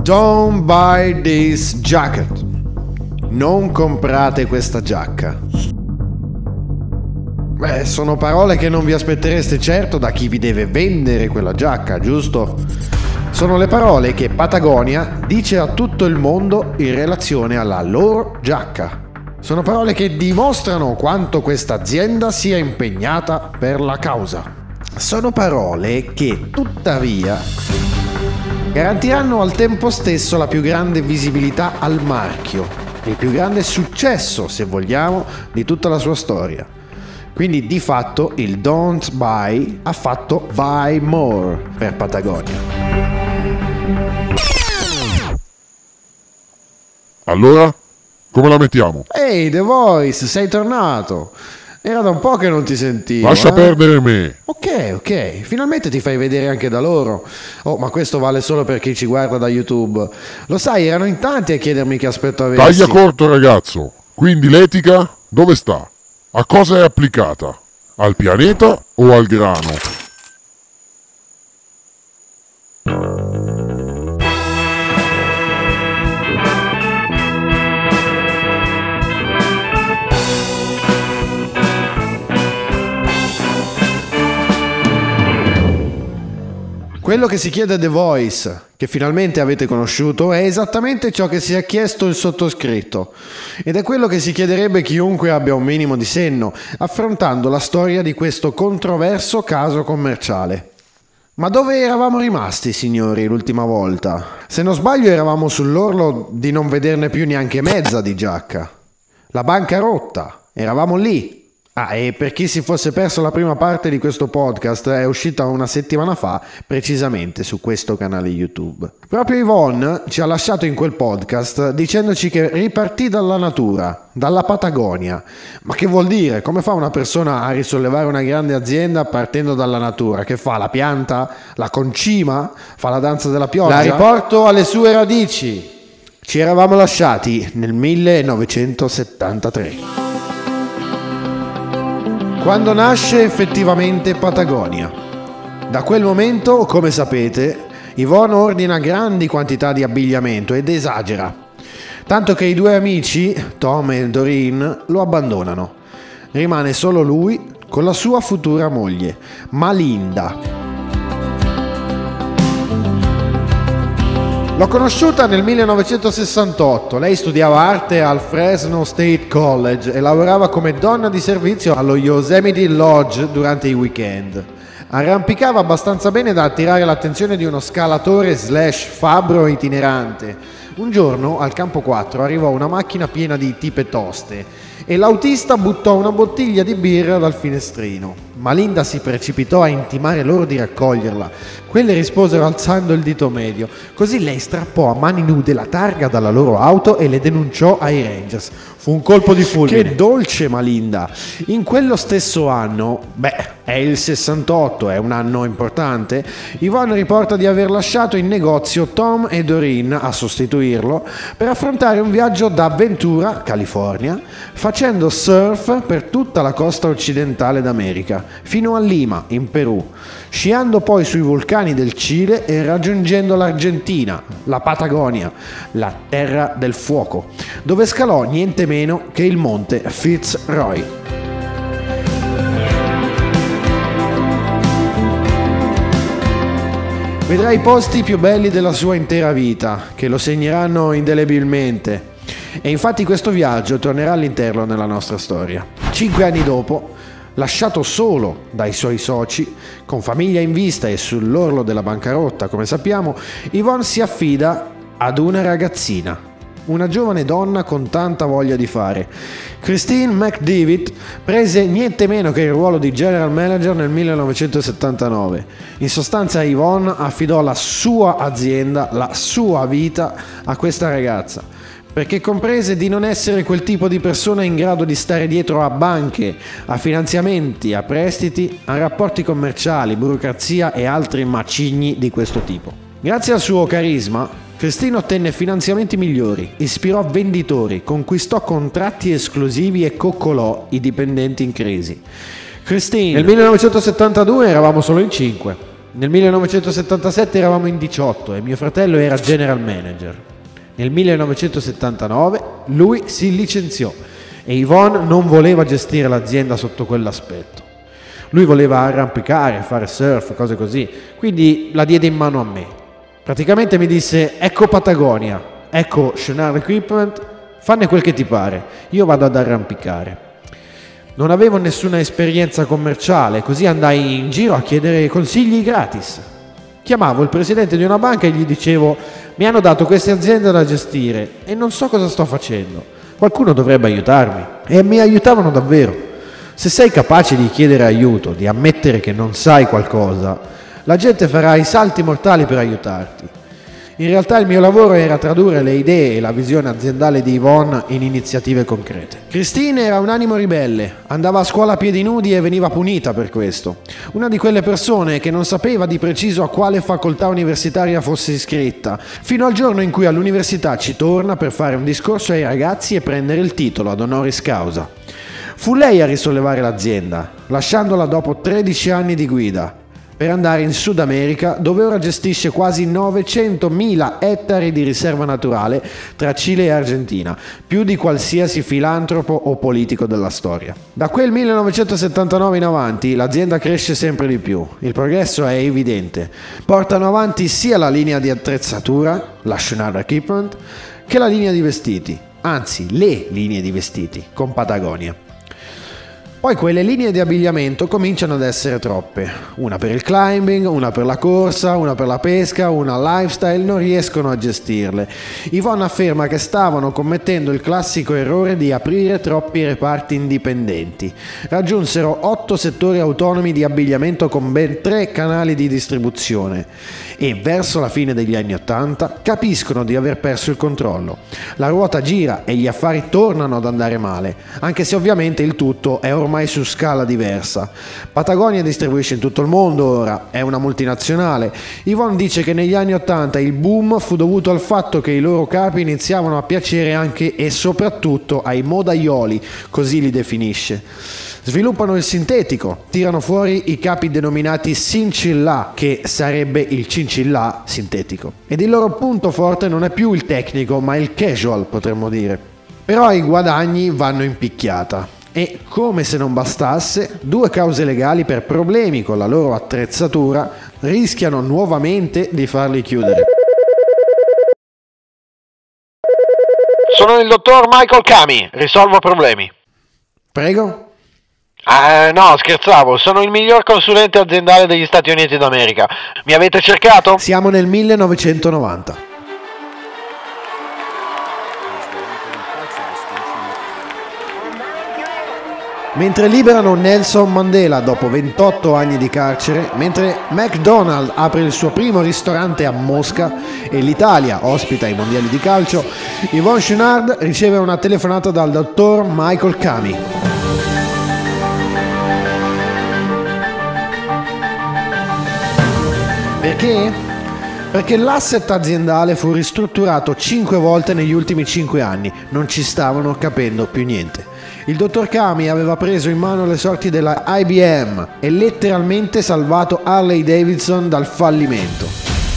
Don't buy this jacket. Non comprate questa giacca. Beh, sono parole che non vi aspettereste certo da chi vi deve vendere quella giacca, giusto? Sono le parole che Patagonia dice a tutto il mondo in relazione alla loro giacca. Sono parole che dimostrano quanto questa azienda sia impegnata per la causa. Sono parole che, tuttavia, garantiranno al tempo stesso la più grande visibilità al marchio, il più grande successo, se vogliamo, di tutta la sua storia. Quindi di fatto il Don't Buy ha fatto Buy More per Patagonia. Allora, come la mettiamo? Ehi, The Voice, sei tornato! Era da un po' che non ti sentivo. Lascia perdere me. Ok, finalmente ti fai vedere anche da loro. Oh, ma questo vale solo per chi ci guarda da YouTube. Lo sai, erano in tanti a chiedermi che aspetto avessi. Taglia corto, ragazzo. Quindi l'etica dove sta? A cosa è applicata? Al pianeta o al grano? Quello che si chiede a The Voice, che finalmente avete conosciuto, è esattamente ciò che si è chiesto il sottoscritto. Ed è quello che si chiederebbe chiunque abbia un minimo di senno, affrontando la storia di questo controverso caso commerciale. Ma dove eravamo rimasti, signori, l'ultima volta? Se non sbaglio eravamo sull'orlo di non vederne più neanche mezza di giacca. La bancarotta, eravamo lì. Ah, e per chi si fosse perso la prima parte di questo podcast, è uscita una settimana fa, precisamente su questo canale YouTube. Proprio Yvonne ci ha lasciato in quel podcast dicendoci che ripartì dalla natura, dalla Patagonia. Ma che vuol dire? Come fa una persona a risollevare una grande azienda partendo dalla natura? Che fa? La pianta? La concima? Fa la danza della pioggia? La riporto alle sue radici. Ci eravamo lasciati nel 1973. Quando nasce effettivamente Patagonia. Da quel momento, come sapete, Yvonne ordina grandi quantità di abbigliamento ed esagera, tanto che i due amici, Tom e Doreen, lo abbandonano. Rimane solo lui con la sua futura moglie, Malinda. L'ho conosciuta nel 1968, lei studiava arte al Fresno State College e lavorava come donna di servizio allo Yosemite Lodge durante i weekend. Arrampicava abbastanza bene da attirare l'attenzione di uno scalatore / fabbro itinerante. Un giorno al campo 4 arrivò una macchina piena di tipe toste e l'autista buttò una bottiglia di birra dal finestrino. Malinda si precipitò a intimare loro di raccoglierla. Quelle risposero alzando il dito medio. Così lei strappò a mani nude la targa dalla loro auto e le denunciò ai Rangers. Fu un colpo di fulmine. Che dolce Malinda! In quello stesso anno, è il 68, è un anno importante, Yvonne riporta di aver lasciato in negozio Tom e Doreen a sostituirlo per affrontare un viaggio d'avventura, California, facendo surf per tutta la costa occidentale d'America, fino a Lima, in Perù, sciando poi sui vulcani del Cile e raggiungendo l'Argentina, la Patagonia, la terra del fuoco, dove scalò niente meno che il monte Fitzroy. Vedrà i posti più belli della sua intera vita, che lo segneranno indelebilmente. E infatti questo viaggio tornerà all'interno nella nostra storia. 5 anni dopo, lasciato solo dai suoi soci, con famiglia in vista e sull'orlo della bancarotta, come sappiamo, Yvonne si affida ad una ragazzina, una giovane donna con tanta voglia di fare. Christine McDevitt prese niente meno che il ruolo di general manager nel 1979. In sostanza Yvonne affidò la sua azienda, la sua vita a questa ragazza, perché comprese di non essere quel tipo di persona in grado di stare dietro a banche, a finanziamenti, a prestiti, a rapporti commerciali, burocrazia e altri macigni di questo tipo. Grazie al suo carisma, Christine ottenne finanziamenti migliori, ispirò venditori, conquistò contratti esclusivi e coccolò i dipendenti in crisi. Christine, nel 1972 eravamo solo in 5. Nel 1977 eravamo in 18 e mio fratello era general manager. Nel 1979 lui si licenziò e Yvonne non voleva gestire l'azienda sotto quell'aspetto. Lui voleva arrampicare, fare surf, cose così, quindi la diede in mano a me. Praticamente mi disse: ecco Patagonia, ecco Chouinard Equipment, fanne quel che ti pare, io vado ad arrampicare. Non avevo nessuna esperienza commerciale, così andai in giro a chiedere consigli gratis. Chiamavo il presidente di una banca e gli dicevo: mi hanno dato queste aziende da gestire e non so cosa sto facendo, qualcuno dovrebbe aiutarmi. E mi aiutavano davvero. Se sei capace di chiedere aiuto, di ammettere che non sai qualcosa, la gente farà i salti mortali per aiutarti. In realtà il mio lavoro era tradurre le idee e la visione aziendale di Yvonne in iniziative concrete. Christine era un animo ribelle, andava a scuola a piedi nudi e veniva punita per questo. Una di quelle persone che non sapeva di preciso a quale facoltà universitaria fosse iscritta, fino al giorno in cui all'università ci torna per fare un discorso ai ragazzi e prendere il titolo ad honoris causa. Fu lei a risollevare l'azienda, lasciandola dopo 13 anni di guida, per andare in Sud America, dove ora gestisce quasi 900.000 ettari di riserva naturale tra Cile e Argentina, più di qualsiasi filantropo o politico della storia. Da quel 1979 in avanti l'azienda cresce sempre di più, il progresso è evidente. Portano avanti sia la linea di attrezzatura, la Chouinard Equipment, che la linea di vestiti, anzi le linee di vestiti, con Patagonia. Poi quelle linee di abbigliamento cominciano ad essere troppe, una per il climbing, una per la corsa, una per la pesca, una lifestyle, non riescono a gestirle. Yvonne afferma che stavano commettendo il classico errore di aprire troppi reparti indipendenti. Raggiunsero 8 settori autonomi di abbigliamento con ben 3 canali di distribuzione e verso la fine degli anni 80 capiscono di aver perso il controllo. La ruota gira e gli affari tornano ad andare male, anche se ovviamente il tutto è ormai su scala diversa. Patagonia distribuisce in tutto il mondo ora, è una multinazionale. Yvonne dice che negli anni 80 il boom fu dovuto al fatto che i loro capi iniziavano a piacere anche e soprattutto ai modaioli, così li definisce. Sviluppano il sintetico, tirano fuori i capi denominati Cincilla, che sarebbe il cincillà sintetico. Ed il loro punto forte non è più il tecnico, ma il casual, potremmo dire. Però i guadagni vanno in picchiata. E, come se non bastasse, 2 cause legali per problemi con la loro attrezzatura rischiano nuovamente di farli chiudere. Sono il dottor Michael Kami, risolvo problemi. Prego? No, scherzavo, sono il miglior consulente aziendale degli Stati Uniti d'America. Mi avete cercato? Siamo nel 1990. Mentre liberano Nelson Mandela dopo 28 anni di carcere, mentre McDonald's apre il suo primo ristorante a Mosca e l'Italia ospita i mondiali di calcio, Yvonne Chouinard riceve una telefonata dal dottor Michael Kami. Perché? Perché l'asset aziendale fu ristrutturato 5 volte negli ultimi 5 anni, non ci stavano capendo più niente. Il dottor Kami aveva preso in mano le sorti della IBM e letteralmente salvato Harley Davidson dal fallimento.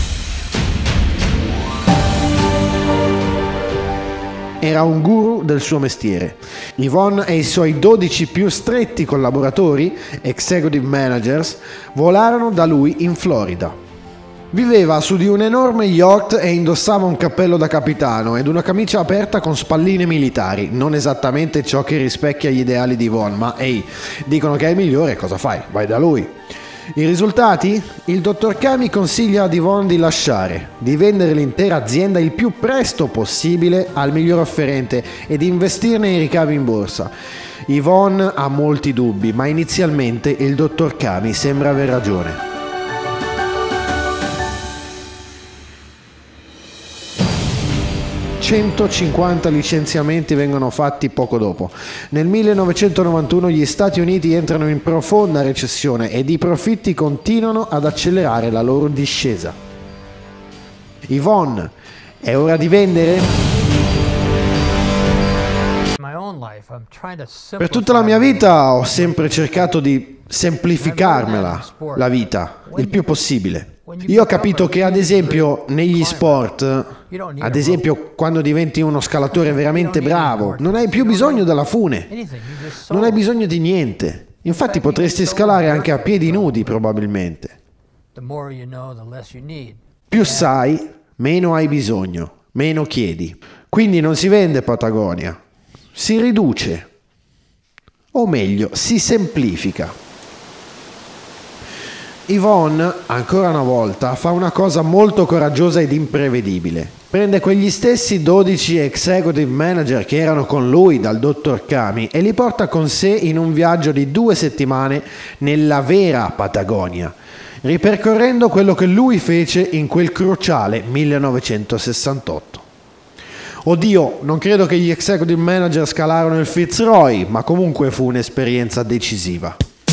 Era un guru del suo mestiere. Yvonne e i suoi 12 più stretti collaboratori, executive managers, volarono da lui in Florida. Viveva su di un enorme yacht e indossava un cappello da capitano ed una camicia aperta con spalline militari, non esattamente ciò che rispecchia gli ideali di Yvonne, ma ehi, dicono che è il migliore, cosa fai? Vai da lui. I risultati? Il dottor Kami consiglia ad Yvonne di lasciare, di vendere l'intera azienda il più presto possibile al miglior offerente e di investirne i ricavi in borsa. Yvonne ha molti dubbi, ma inizialmente il dottor Kami sembra aver ragione. 150 licenziamenti vengono fatti poco dopo. Nel 1991 gli Stati Uniti entrano in profonda recessione ed i profitti continuano ad accelerare la loro discesa. Yvonne, è ora di vendere? My own Per tutta la mia vita ho sempre cercato di semplificarmela la vita il più possibile. Io ho capito che ad esempio negli sport, ad esempio quando diventi uno scalatore veramente bravo, non hai più bisogno della fune, non hai bisogno di niente. Infatti potresti scalare anche a piedi nudi probabilmente. Più sai, meno hai bisogno, meno chiedi. Quindi non si vende Patagonia, si riduce, o meglio, si semplifica. Yvonne, ancora una volta, fa una cosa molto coraggiosa ed imprevedibile. Prende quegli stessi 12 executive manager che erano con lui dal dottor Kami e li porta con sé in un viaggio di 2 settimane nella vera Patagonia, ripercorrendo quello che lui fece in quel cruciale 1968. Oddio, non credo che gli executive manager scalarono il Fitzroy, ma comunque fu un'esperienza decisiva.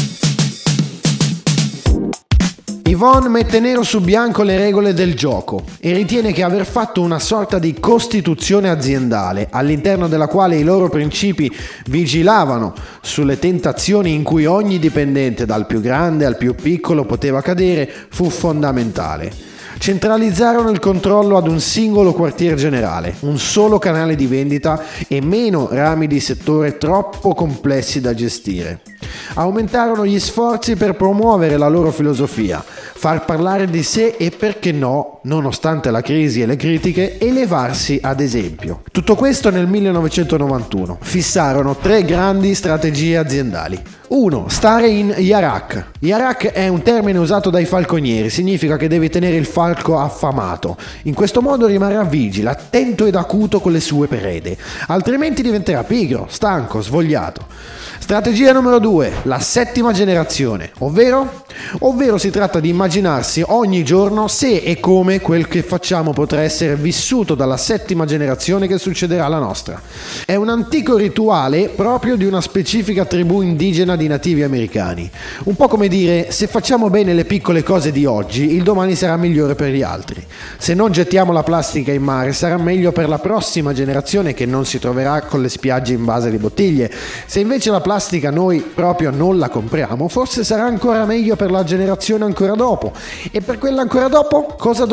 Yvonne mette nero su bianco le regole del gioco e ritiene che aver fatto una sorta di costituzione aziendale all'interno della quale i loro principi vigilavano sulle tentazioni in cui ogni dipendente dal più grande al più piccolo poteva cadere fu fondamentale. Centralizzarono il controllo ad un singolo quartier generale, un solo canale di vendita e meno rami di settore troppo complessi da gestire. Aumentarono gli sforzi per promuovere la loro filosofia, far parlare di sé e, perché no, nonostante la crisi e le critiche, elevarsi ad esempio. Tutto questo nel 1991. Fissarono 3 grandi strategie aziendali. 1. Stare in Yarak. Yarak è un termine usato dai falconieri, significa che devi tenere il falco affamato. In questo modo rimarrà vigile, attento ed acuto con le sue prede, altrimenti diventerà pigro, stanco, svogliato. Strategia numero 2, la 7ª generazione, ovvero si tratta di immaginarsi ogni giorno se e come quel che facciamo potrà essere vissuto dalla 7ª generazione che succederà alla nostra. È un antico rituale proprio di una specifica tribù indigena di nativi americani. Un po' come dire, se facciamo bene le piccole cose di oggi, il domani sarà migliore per gli altri. Se non gettiamo la plastica in mare, sarà meglio per la prossima generazione che non si troverà con le spiagge invase di bottiglie. Se invece la plastica noi proprio non la compriamo, forse sarà ancora meglio per la generazione ancora dopo. E per quella ancora dopo, cosa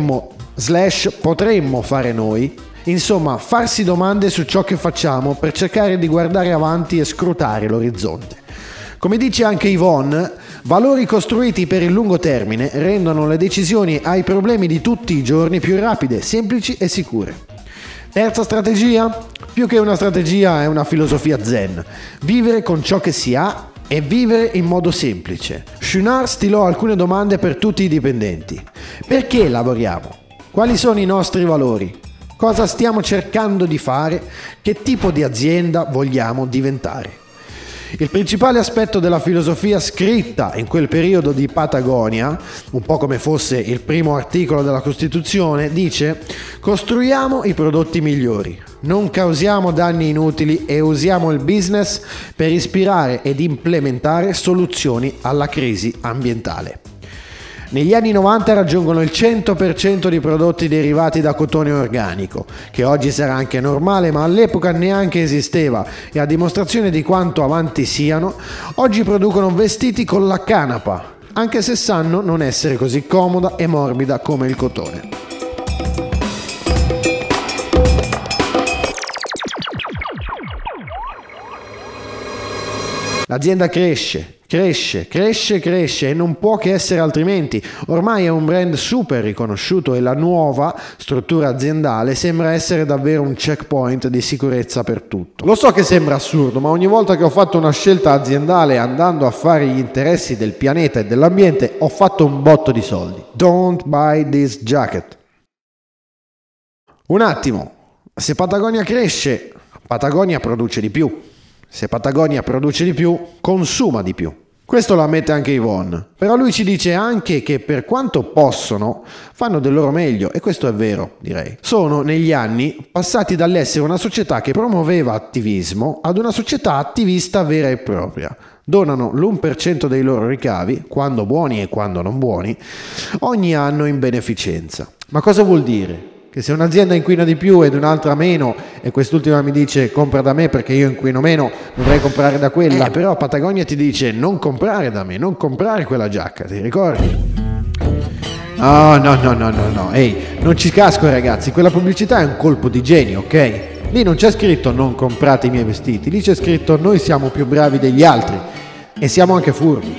potremmo fare noi? Insomma, farsi domande su ciò che facciamo per cercare di guardare avanti e scrutare l'orizzonte. Come dice anche Yvonne, valori costruiti per il lungo termine rendono le decisioni ai problemi di tutti i giorni più rapide, semplici e sicure. Terza strategia? Più che una strategia è una filosofia zen. Vivere con ciò che si ha e vivere in modo semplice. Chouinard stilò alcune domande per tutti i dipendenti. Perché lavoriamo? Quali sono i nostri valori? Cosa stiamo cercando di fare? Che tipo di azienda vogliamo diventare? Il principale aspetto della filosofia scritta in quel periodo di Patagonia, un po' come fosse il primo articolo della Costituzione, dice: costruiamo i prodotti migliori, non causiamo danni inutili e usiamo il business per ispirare ed implementare soluzioni alla crisi ambientale. Negli anni 90 raggiungono il 100% di prodotti derivati da cotone organico, che oggi sarà anche normale, ma all'epoca neanche esisteva, e a dimostrazione di quanto avanti siano, oggi producono vestiti con la canapa, anche se sanno non essere così comoda e morbida come il cotone. L'azienda cresce e non può che essere altrimenti. Ormai è un brand super riconosciuto e la nuova struttura aziendale sembra essere davvero un checkpoint di sicurezza per tutto. Lo so che sembra assurdo, ma ogni volta che ho fatto una scelta aziendale andando a fare gli interessi del pianeta e dell'ambiente ho fatto un botto di soldi. Don't buy this jacket. Un attimo, se Patagonia cresce, Patagonia produce di più. Se Patagonia produce di più, consuma di più. Questo lo ammette anche Yvonne. Però lui ci dice anche che per quanto possono, fanno del loro meglio, e questo è vero, direi. Sono negli anni passati dall'essere una società che promuoveva attivismo ad una società attivista vera e propria. Donano l'1% dei loro ricavi, quando buoni e quando non buoni, ogni anno in beneficenza. Ma cosa vuol dire? che se un'azienda inquina di più ed un'altra meno, e quest'ultima mi dice compra da me perché io inquino meno, dovrei comprare da quella, però Patagonia ti dice non comprare da me, non comprare quella giacca, ti ricordi? Oh, no, ehi, non ci casco ragazzi, quella pubblicità è un colpo di genio, ok? Lì non c'è scritto non comprate i miei vestiti, lì c'è scritto noi siamo più bravi degli altri e siamo anche furbi.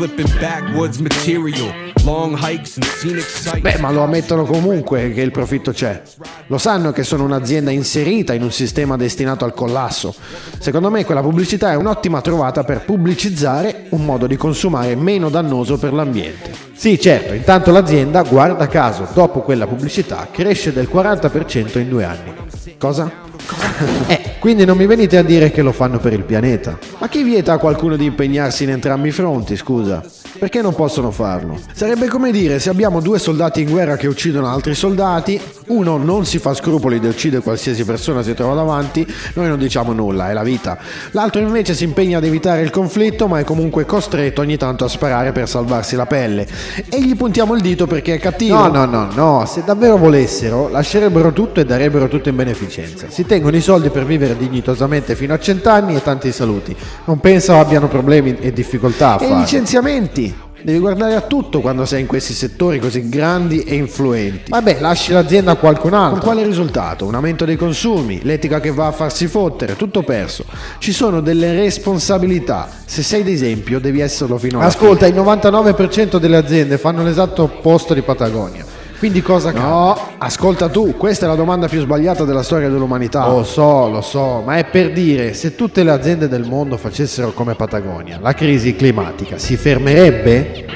Beh, ma lo ammettono comunque che il profitto c'è. Lo sanno che sono un'azienda inserita in un sistema destinato al collasso. Secondo me quella pubblicità è un'ottima trovata per pubblicizzare un modo di consumare meno dannoso per l'ambiente. Sì, certo, intanto l'azienda, guarda caso, dopo quella pubblicità cresce del 40% in 2 anni. Cosa? Quindi non mi venite a dire che lo fanno per il pianeta. Ma chi vieta a qualcuno di impegnarsi in entrambi i fronti, scusa? Perché non possono farlo? Sarebbe come dire se abbiamo 2 soldati in guerra che uccidono altri soldati, uno non si fa scrupoli di uccidere qualsiasi persona si trova davanti, noi non diciamo nulla, è la vita. L'altro invece si impegna ad evitare il conflitto ma è comunque costretto ogni tanto a sparare per salvarsi la pelle. E gli puntiamo il dito perché è cattivo. No, se davvero volessero lascerebbero tutto e darebbero tutto in beneficenza. Si tengono i soldi per vivere dignitosamente fino a 100 anni e tanti saluti. Non penso abbiano problemi e difficoltà a farlo. E licenziamenti? Devi guardare a tutto quando sei in questi settori così grandi e influenti. Vabbè, lasci l'azienda a qualcun altro. Con quale risultato? Un aumento dei consumi, l'etica che va a farsi fottere, tutto perso. Ci sono delle responsabilità. Se sei d'esempio, devi esserlo fino a... Ascolta, il 99% delle aziende fanno l'esatto opposto di Patagonia. Quindi cosa cambia? No, ascolta tu, questa è la domanda più sbagliata della storia dell'umanità. Lo so, ma è per dire, se tutte le aziende del mondo facessero come Patagonia, la crisi climatica si fermerebbe?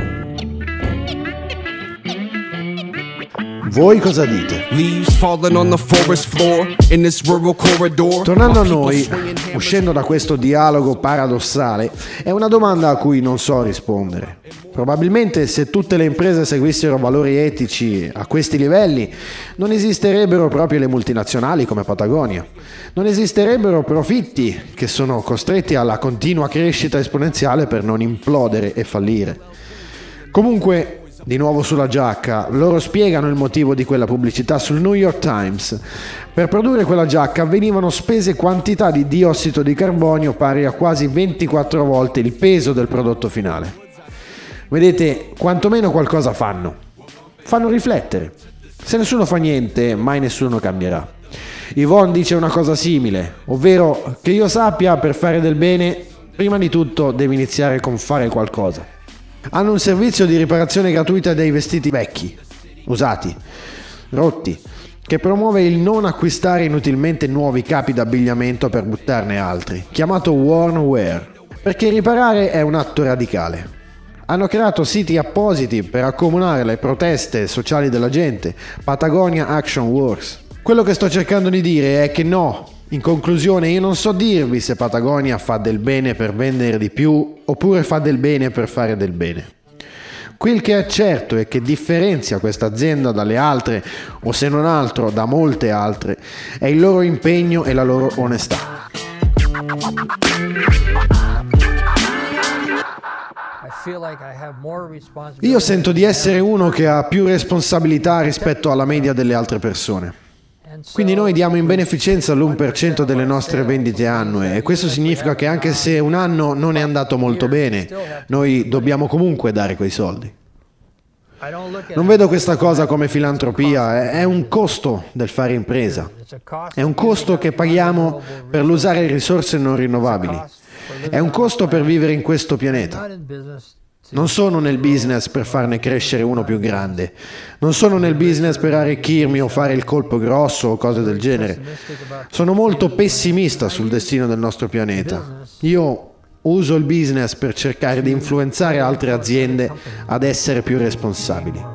Voi cosa dite? Tornando a noi, uscendo da questo dialogo paradossale, è una domanda a cui non so rispondere. Probabilmente se tutte le imprese seguissero valori etici a questi livelli, non esisterebbero proprio le multinazionali come Patagonia. Non esisterebbero profitti che sono costretti alla continua crescita esponenziale per non implodere e fallire. Comunque, di nuovo sulla giacca, loro spiegano il motivo di quella pubblicità sul New York Times. Per produrre quella giacca venivano spese quantità di diossido di carbonio pari a quasi 24 volte il peso del prodotto finale. Vedete, quantomeno qualcosa fanno. Fanno riflettere. Se nessuno fa niente, mai nessuno cambierà. Yvonne dice una cosa simile, ovvero che io sappia, per fare del bene, prima di tutto devi iniziare con fare qualcosa. Hanno un servizio di riparazione gratuita dei vestiti vecchi, usati, rotti, che promuove il non acquistare inutilmente nuovi capi d'abbigliamento per buttarne altri, chiamato worn wear, perché riparare è un atto radicale. Hanno creato siti appositi per accomunare le proteste sociali della gente, Patagonia Action Works. Quello che sto cercando di dire è che no, in conclusione io non so dirvi se Patagonia fa del bene per vendere di più oppure fa del bene per fare del bene. Quel che è certo è che differenzia questa azienda dalle altre, o se non altro da molte altre, è il loro impegno e la loro onestà. Io sento di essere uno che ha più responsabilità rispetto alla media delle altre persone. Quindi noi diamo in beneficenza l'1% delle nostre vendite annue e questo significa che anche se un anno non è andato molto bene, noi dobbiamo comunque dare quei soldi. Non vedo questa cosa come filantropia, è un costo del fare impresa. È un costo che paghiamo per l'usare risorse non rinnovabili. È un costo per vivere in questo pianeta. Non sono nel business per farne crescere uno più grande. Non sono nel business per arricchirmi o fare il colpo grosso o cose del genere. Sono molto pessimista sul destino del nostro pianeta. Io uso il business per cercare di influenzare altre aziende ad essere più responsabili.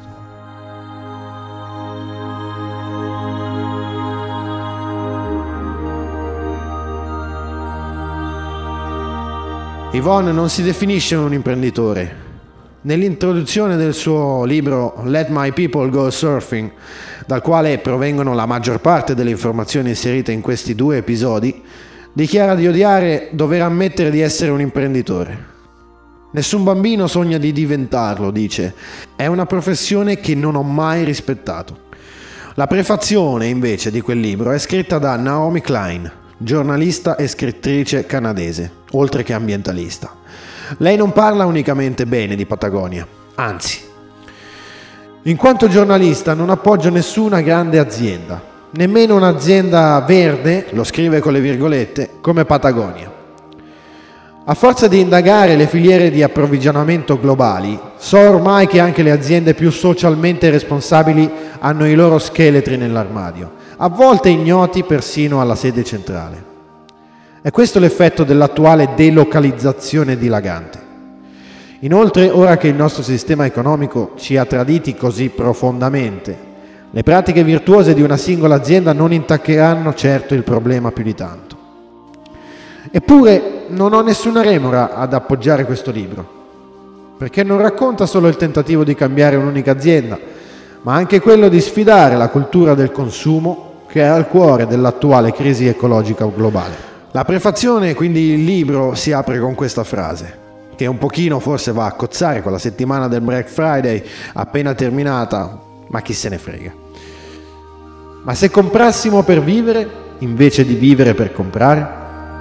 Yvonne non si definisce un imprenditore. Nell'introduzione del suo libro Let My People Go Surfing, dal quale provengono la maggior parte delle informazioni inserite in questi 2 episodi, dichiara di odiare dover ammettere di essere un imprenditore. Nessun bambino sogna di diventarlo, dice. È una professione che non ho mai rispettato. La prefazione invece di quel libro è scritta da Naomi Klein, giornalista e scrittrice canadese, oltre che ambientalista. Lei non parla unicamente bene di Patagonia, anzi, in quanto giornalista non appoggia nessuna grande azienda, nemmeno un'azienda verde, lo scrive con le virgolette, come Patagonia. A forza di indagare le filiere di approvvigionamento globali, so ormai che anche le aziende più socialmente responsabili hanno i loro scheletri nell'armadio, a volte ignoti persino alla sede centrale. È questo l'effetto dell'attuale delocalizzazione dilagante. Inoltre, ora che il nostro sistema economico ci ha traditi così profondamente, le pratiche virtuose di una singola azienda non intaccheranno certo il problema più di tanto. Eppure non ho nessuna remora ad appoggiare questo libro, perché non racconta solo il tentativo di cambiare un'unica azienda, ma anche quello di sfidare la cultura del consumo che è al cuore dell'attuale crisi ecologica globale. La prefazione, quindi il libro, si apre con questa frase, che un pochino forse va a cozzare con la settimana del Black Friday appena terminata, ma chi se ne frega. Ma se comprassimo per vivere, invece di vivere per comprare?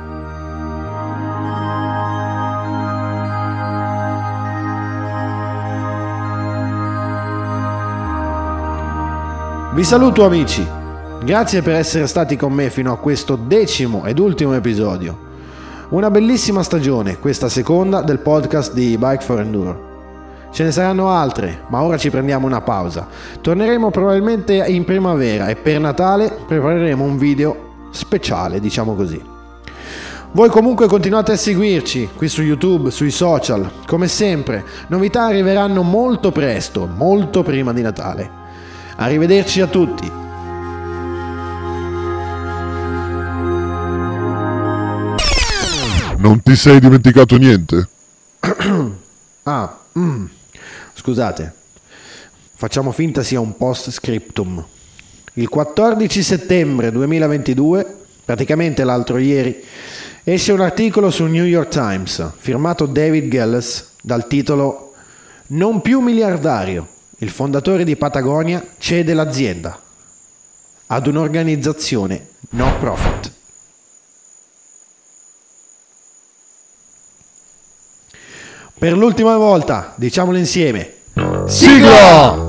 Vi saluto amici, grazie per essere stati con me fino a questo 10° ed ultimo episodio. Una bellissima stagione, questa seconda del podcast di Bike for Enduro. Ce ne saranno altre, ma ora ci prendiamo una pausa. Torneremo probabilmente in primavera e per Natale prepareremo un video speciale, diciamo così. Voi comunque continuate a seguirci qui su YouTube, sui social. Come sempre, novità arriveranno molto presto, molto prima di Natale. Arrivederci a tutti. Non ti sei dimenticato niente? Scusate, facciamo finta sia un post scriptum. Il 14 settembre 2022, praticamente l'altro ieri, esce un articolo sul New York Times firmato David Gelles dal titolo "Non più miliardario, il fondatore di Patagonia cede l'azienda ad un'organizzazione no profit". Per l'ultima volta, diciamolo insieme. Sigla!